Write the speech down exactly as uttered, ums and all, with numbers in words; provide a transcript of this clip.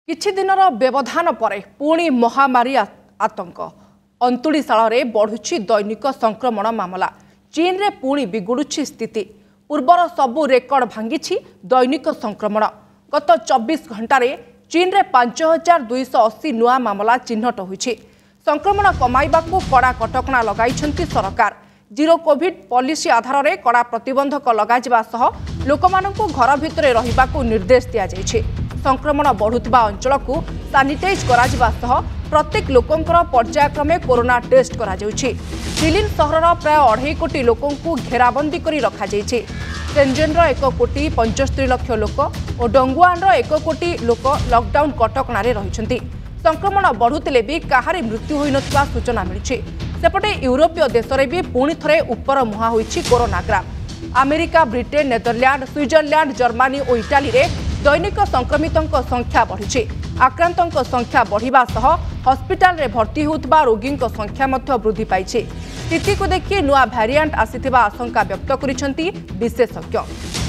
किछि दिनर व्यवधान पर पुणी महामारी आतंक अंतुड़ीशाल बढ़ुछि दैनिक संक्रमण मामला। चीन रे पुणी बिगुड़ुछि स्थिति। पूर्वर सबु रेकर्ड भांगी दैनिक संक्रमण। गत चौबीस घंटे चीन रे पांच हजार दुईश अशी नुआ मामला चिन्हट होइछि। संक्रमण कमाइबाकू कड़ा कटकणा लगाइछन्ति सरकार। जीरो कोविड पॉलिसी आधार में कड़ा प्रतिबंधक लगाजिबा सह लोकमानंकू घर भितरे रहिबाकू निर्देश दिया जाइछि। संक्रमण बढ़ुथिबा अंचल को सानिटाइज कराजिबा सह प्रत्येक लोकंकर पर्यायक्रमे कोरोना टेस्ट करा जाउछि। दिल्ली सहरर प्राय अढ़ाई कोटी लोकंकू घेराबंदी करी रखा जाइछि। शेनजेनर एक कोटी पंचस्तरी लक्ष लोक और डोंगुआनर एक कोटी लोक लॉकडाउन कटकणारे रहिछन्ति। संक्रमण बढ़ुतिले भी काहारी मृत्यु होई नथिबा सूचना मिलिछि। सेपटे यूरोपीय देश में भी पुणी थरे उपर मुहा होइछि corona graph. America, Britain, Netherland, Switzerland, Germany और इटाली रे दैनिक संक्रमितों संख्या बढ़ी। आक्रांतों संख्या बढ़िबा सह हॉस्पिटल रे भर्ती होउतबा रोगी संख्या मध्य वृद्धि पाइछि। स्थिति को देखि नुआ वेरिएंट आसिथिबा आशंका व्यक्त करिसेंति विशेषज्ञ।